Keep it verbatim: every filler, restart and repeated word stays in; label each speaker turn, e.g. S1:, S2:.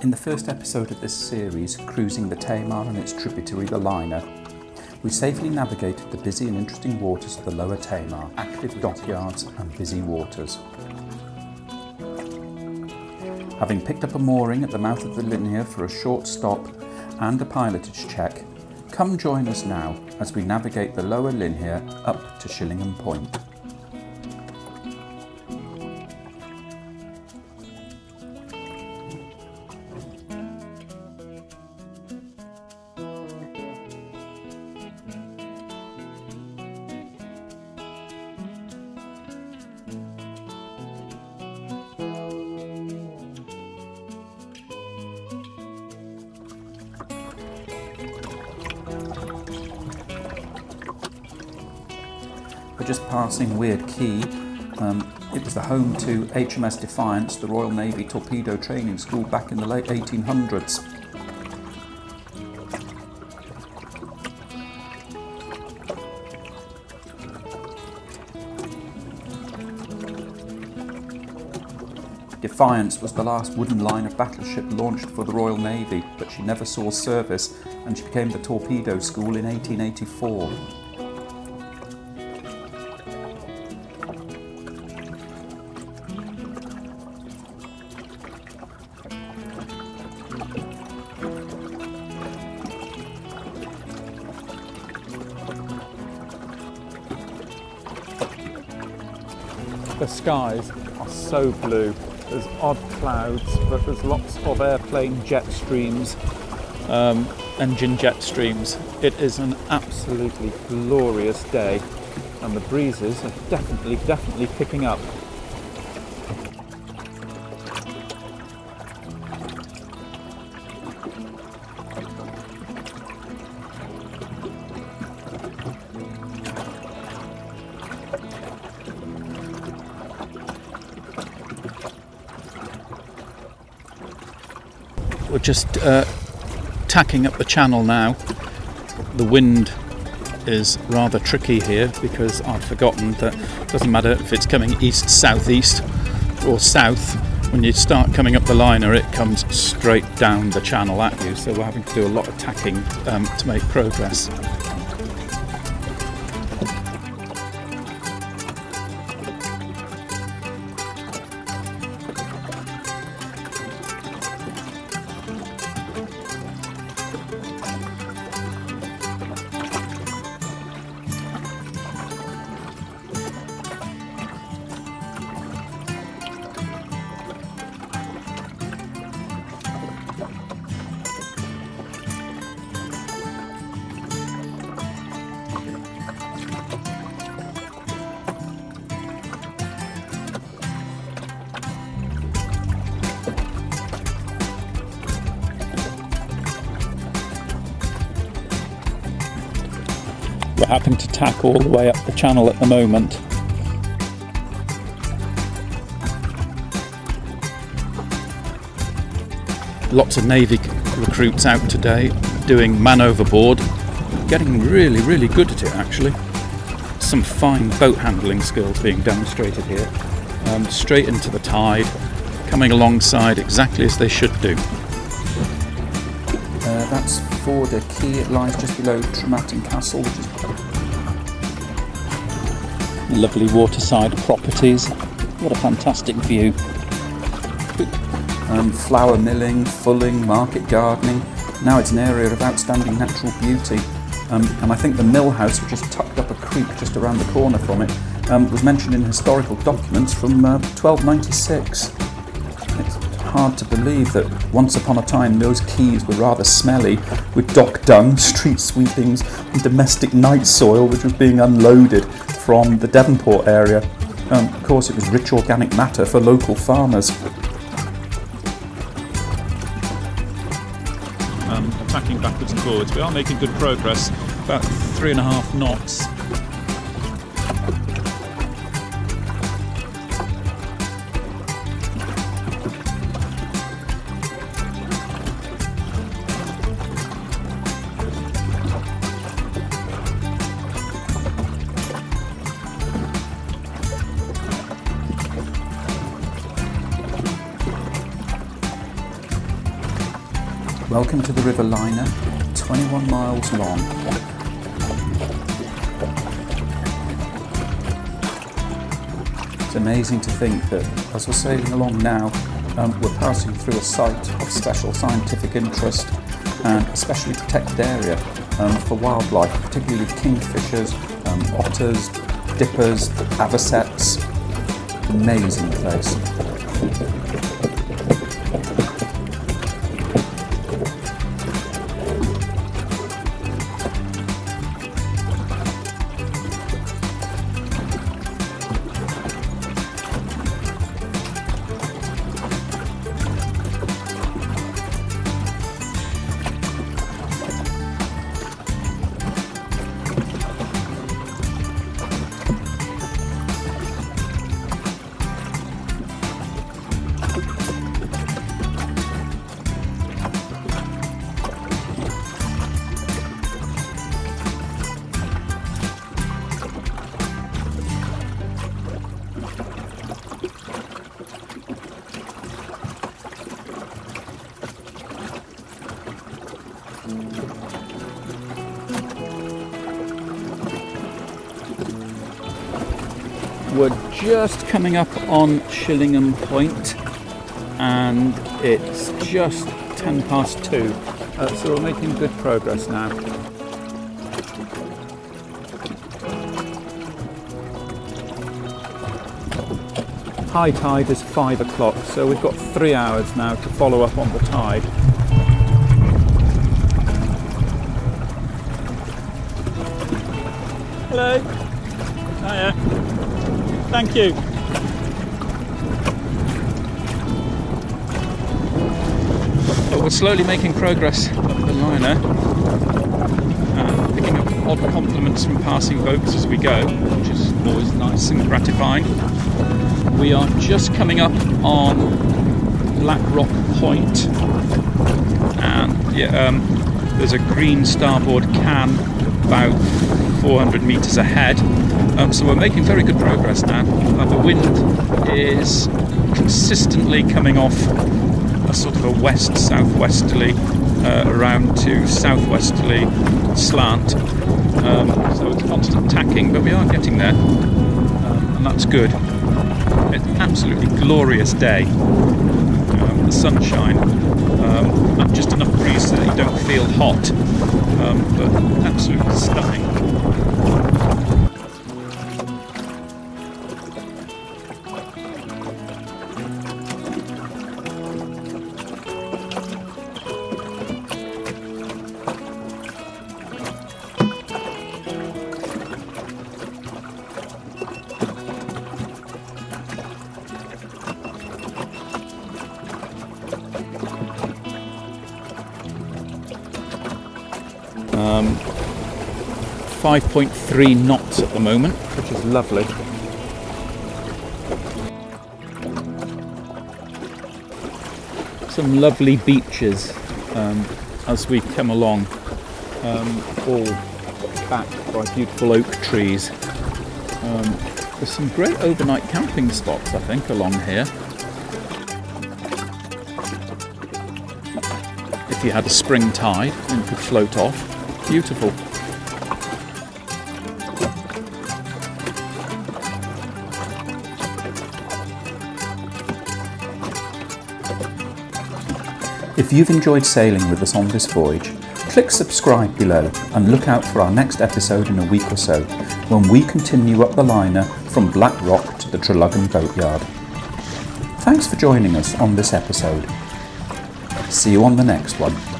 S1: In the first episode of this series, cruising the Tamar and its tributary the Lynher, we safely navigated the busy and interesting waters of the lower Tamar, active dockyards and busy waters. Having picked up a mooring at the mouth of the Lynher for a short stop and a pilotage check, come join us now as we navigate the lower Lynher up to Shillingham Point. We're just passing Weird Quay. Um, it was the home to H M S Defiance, the Royal Navy torpedo training school back in the late eighteen hundreds. Defiance was the last wooden line of battleship launched for the Royal Navy, but she never saw service and she became the torpedo school in eighteen eighty-four.
S2: The skies are so blue. There's odd clouds, but there's lots of airplane jet streams, um, engine jet streams. It is an absolutely glorious day, and the breezes are definitely, definitely picking up.
S1: We're just uh, tacking up the channel now. The wind is rather tricky here because I'd forgotten that it doesn't matter if it's coming east, southeast or south. When you start coming up the Lynher, it comes straight down the channel at you, so we're having to do a lot of tacking um, to make progress. We're having to tack all the way up the channel at the moment. Lots of Navy recruits out today doing man overboard, getting really, really good at it actually. Some fine boat handling skills being demonstrated here. Um, straight into the tide, coming alongside exactly as they should do. Uh, that's Forder Quay. It lies just below Trematton Castle, which is lovely waterside properties. What a fantastic view. Um, flour milling, fulling, market gardening. Now it's an area of outstanding natural beauty. Um, and I think the mill house, which is tucked up a creek just around the corner from it, um, was mentioned in historical documents from uh, twelve ninety-six. It's hard to believe that once upon a time those quays were rather smelly, with dock dung, street sweepings and domestic night soil which was being unloaded from the Devonport area. Um, of course it was rich organic matter for local farmers.
S2: Um, attacking backwards and forwards. We are making good progress, about three and a half knots.
S1: Welcome to the River Lynher, twenty-one miles long. It's amazing to think that as we're sailing along now, um, we're passing through a site of special scientific interest and a specially protected area um, for wildlife, particularly kingfishers, um, otters, dippers, avocets. Amazing place.
S2: We're just coming up on Shillingham Point and it's just ten past two, uh, so we're making good progress now. High tide is five o'clock, so we've got three hours now to follow up on the tide. Hello. Hiya. Thank you. But we're slowly making progress up the Lynher, uh, picking up odd compliments from passing boats as we go, which is always nice and gratifying. We are just coming up on Black Rock Point, and yeah, um, there's a green starboard can about four hundred metres ahead. Um, so we're making very good progress now. Uh, the wind is consistently coming off a sort of a west-southwesterly uh, around to southwesterly slant. Um, so it's constant tacking, but we are getting there, um, and that's good. It's an absolutely glorious day. Um, the sunshine, um, and just enough breeze so that you don't feel hot, um, but absolutely stunning. Um, five point three knots at the moment, which is lovely. Some lovely beaches um, as we come along, um, all backed by beautiful oak trees. Um, there's some great overnight camping spots, I think, along here. If you had a spring tide and could float off. Beautiful.
S1: If you've enjoyed sailing with us on this voyage, click subscribe below and look out for our next episode in a week or so, when we continue up the Lynher from Black Rock to the Treluggan Boatyard. Thanks for joining us on this episode. See you on the next one.